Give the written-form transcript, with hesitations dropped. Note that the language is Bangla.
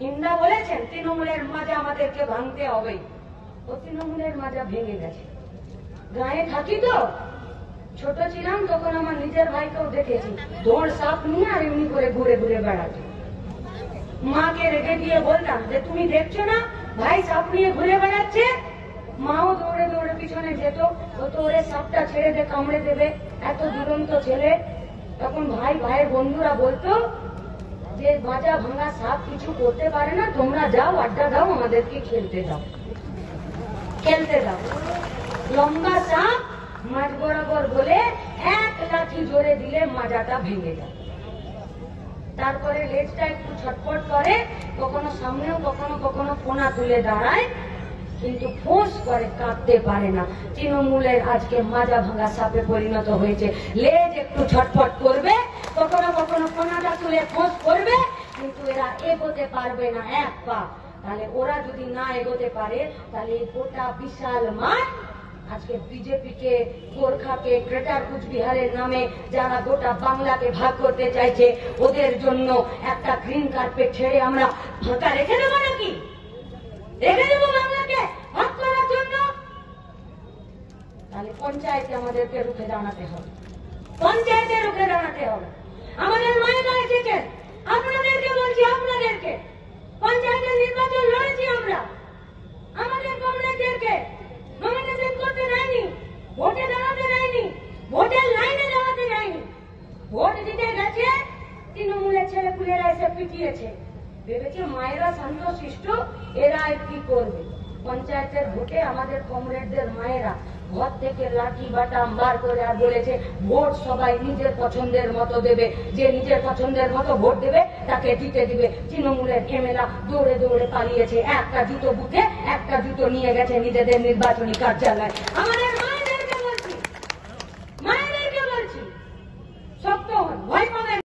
ইন্দা বলেছেন তৃণমূলের মাজা আমাদেরকে ভাঙতে হবে। ও তৃণমূলের মাজা ভেঙে গেছে। গায়ে থাকি তো, ছোট ছিলাম তখন আমার নিজের ভাইকেও দেখেছি দৌড় সাপ নিয়ে আর এমনি করে ঘুরে ঘুরে বেড়াচ্ছে। মাকে রেখে দিয়ে বলতাম যে তুমি দেখছো না ভাই সাপ নিয়ে ঘুরে বেড়াচ্ছে। মাও দৌড়ে দৌড়ে পিছনে যেত, ও তো ওরে সাপটা ছেড়ে দে কামড়ে দেবে, এত দুরন্ত ছেলে। তখন ভাইয়ের বন্ধুরা বলতো যে মাজা ভাঙা সাপ কিছু করতে পারে না, তোমরা যাও আড্ডা দাও, আমাদেরকে খেলতে দাও। লম্বা সাপ মাঝ বরাবর বলে এক লাঠি জোরে দিলে মাজাটা ভেঙে যায়। তারপরে লেজটা একটু ছটফট করে, কখনো সামনেও কখনো কখনো ফোনা তুলে দাঁড়ায়, কিন্তু ফোঁস করে, কাঁদতে পারে না। তৃণমূলের আজকে মাজা ভাঙা সাপে পরিণত হয়েছে। লেজ একটু ছটফট করবে, কখনো কখনো ফোনাটা তুলে ফোঁস করবে, কিন্তু এরা এগোতে পারবে না এক পা। তাহলে ওরা যদি না এগোতে পারে তাহলে গোটা বিশাল মাঠ আজকে বিজেপিকে, গোর্খাকে, গ্রেটার কুচবিহারের নামে যারা গোটা বাংলাকে ভাগ করতে চাইছে ওদের জন্য একটা গ্রিন কার্পেট ছেড়ে আমরা ফাঁকা রেখে দেবো নাকি? রেখে দেবো বাংলাকে ভাগ করার জন্য? তাহলে পঞ্চায়েতে আমাদেরকে রুখে দাঁড়াতে হবে, পঞ্চায়েতে রুখে দাঁড়াতে হবে। আমাদের মায়েরা এসেছেন, আপনাদেরকে বলছি, আপনাদেরকে পঞ্চায়েতের নির্বাচন লড়েছি আমরা, আমাদের কমরেডদেরকে নমিনেশন করতে দেয়নি, ভোটে দাঁড়াতে দেয়নি, ভোটের লাইনে দাঁড়াতে দেয়নি। ভোট দিতে গেছে, তৃণমূলের ছেলেপুলেরা এসে পিটিয়েছে। ভেবেছে মায়েরা শান্ত শিষ্ট, এরা কি করবে। পঞ্চায়েতের ভোটে আমাদের কমরেডদের মায়েরা ঘর থেকে লাঠি বাটাম বার করে আর বলেছে ভোট সবাই নিজের পছন্দের মতো দেবে, যে নিজের পছন্দের মতো ভোট দেবে তাকে দিতে দিবে। তৃণমূলের এমএলএ দৌড়ে দৌড়ে পালিয়েছে, একটা জুতো বুথে একটা জুতো নিয়ে গেছে নিজেদের নির্বাচনী কার্যালয়। আমাদের